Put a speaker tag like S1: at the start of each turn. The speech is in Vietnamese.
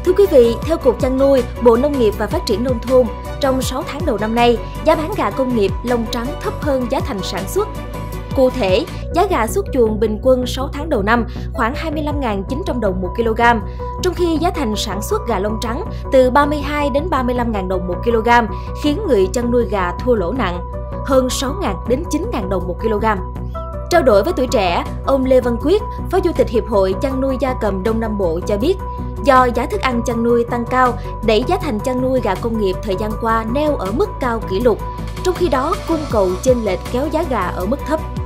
S1: Thưa quý vị, theo Cục Chăn nuôi, Bộ Nông nghiệp và Phát triển Nông thôn, trong 6 tháng đầu năm nay, giá bán gà công nghiệp lông trắng thấp hơn giá thành sản xuất. Cụ thể, giá gà xuất chuồng bình quân 6 tháng đầu năm khoảng 25.900 đồng 1 kg, trong khi giá thành sản xuất gà lông trắng từ 32 đến 35.000 đồng 1 kg, khiến người chăn nuôi gà thua lỗ nặng, hơn 6.000 đến 9.000 đồng 1 kg. Trao đổi với Tuổi Trẻ, ông Lê Văn Quyết, Phó Chủ tịch Hiệp hội Chăn nuôi gia cầm Đông Nam Bộ cho biết, do giá thức ăn chăn nuôi tăng cao, đẩy giá thành chăn nuôi gà công nghiệp thời gian qua neo ở mức cao kỷ lục, trong khi đó cung cầu chênh lệch kéo giá gà ở mức thấp.